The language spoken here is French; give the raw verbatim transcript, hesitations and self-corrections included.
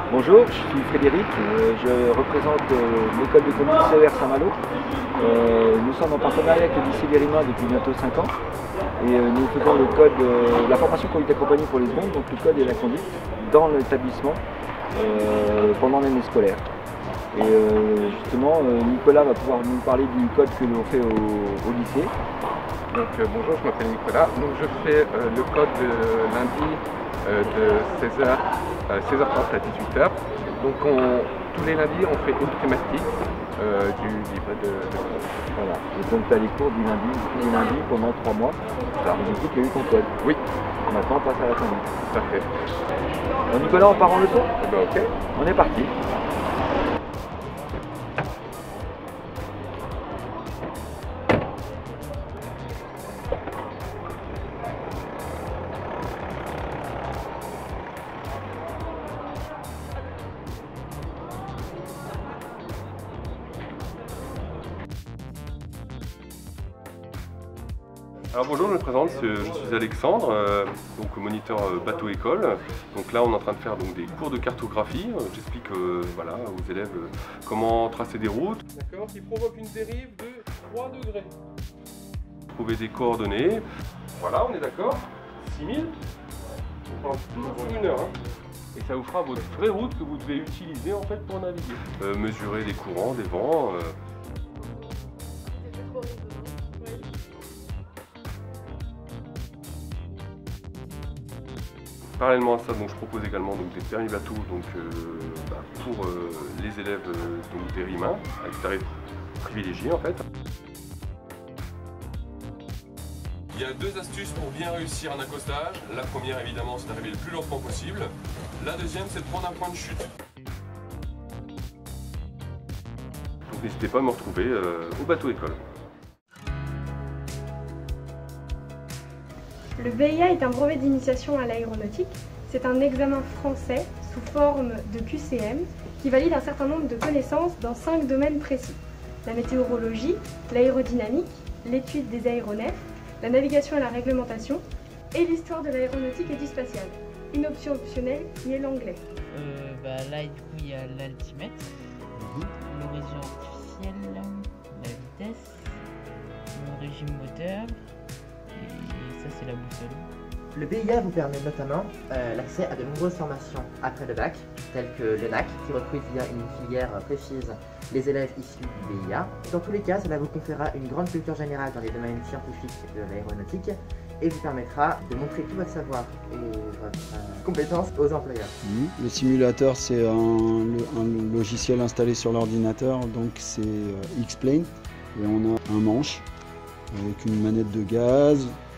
Bonjour, je suis Frédéric, euh, je représente euh, l'école de conduite C E R Saint-Malo. Euh, nous sommes en partenariat avec le lycée Vérimin depuis bientôt cinq ans et euh, nous faisons le code, euh, la formation conduite et compagnie pour les secondes, donc le code et la conduite dans l'établissement euh, pendant l'année scolaire. Et euh, justement, euh, Nicolas va pouvoir nous parler du code que l'on fait au, au lycée. Donc euh, bonjour, je m'appelle Nicolas. Donc je fais euh, le code de lundi euh, de seize heures, euh, seize heures trente à dix-huit heures. Donc on, tous les lundis on fait une thématique euh, du livre de, de code. Voilà. Et donc tu as les cours du lundi, tous les lundis pendant trois mois. Alors du coup tu as eu ton code. Oui. Maintenant on passe à la conduite. Tout à fait. Alors, Nicolas, on part en leçon? Eh ben, ok. On est parti. Alors bonjour, je me présente, je suis Alexandre, euh, donc moniteur euh, bateau école. Donc là on est en train de faire donc, des cours de cartographie. J'explique euh, voilà, aux élèves euh, comment tracer des routes. D'accord, qui provoque une dérive de trois degrés. Trouver des coordonnées. Voilà, on est d'accord. six mille. On prend toujours sur une heure. Hein. Et ça vous fera votre vraie route que vous devez utiliser en fait pour naviguer. Euh, mesurer les courants, des vents. Euh, Parallèlement à ça, donc, je propose également donc, des permis bateaux donc, euh, bah, pour euh, les élèves euh, donc, des Vérimin, avec tarifs privilégiés en fait. Il y a deux astuces pour bien réussir un accostage. La première évidemment c'est d'arriver le plus lentement possible. La deuxième c'est de prendre un point de chute. Donc n'hésitez pas à me retrouver euh, au bateau école. Le B I A est un brevet d'initiation à l'aéronautique. C'est un examen français sous forme de Q C M qui valide un certain nombre de connaissances dans cinq domaines précis. La météorologie, l'aérodynamique, l'étude des aéronefs, la navigation et la réglementation et l'histoire de l'aéronautique et du spatial. Une option optionnelle qui est l'anglais. Euh, bah là, du coup, il y a l'altimètre, l'horizon artificiel, la vitesse, le régime moteur. Et ça c'est la boussole. Le B I A vous permet notamment euh, l'accès à de nombreuses formations après le bac, telles que le N A C, qui recrute via une filière précise les élèves issus du B I A. Dans tous les cas, cela vous conférera une grande culture générale dans les domaines scientifiques de l'aéronautique et vous permettra de montrer tout votre savoir et votre euh, compétence aux employeurs. Mmh. Le simulateur, c'est un, un logiciel installé sur l'ordinateur, donc c'est euh, X-Plane, et on a un manche avec une manette de gaz,